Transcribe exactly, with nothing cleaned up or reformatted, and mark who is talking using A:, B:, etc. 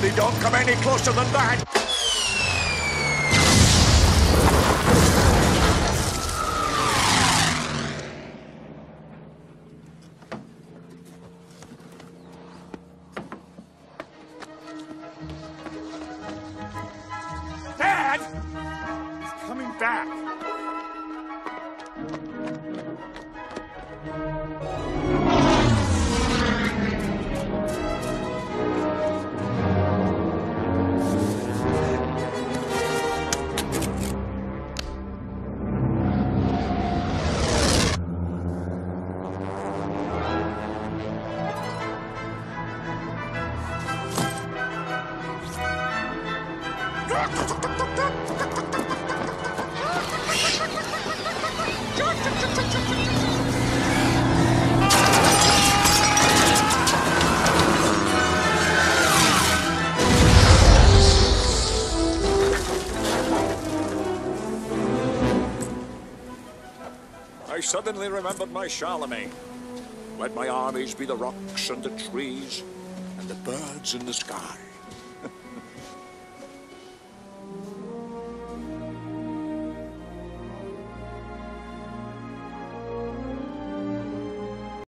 A: Only don't come any closer than that!
B: Dad! He's coming back.
A: I suddenly remembered my Charlemagne. Let my armies be the rocks and the trees and the birds in the sky.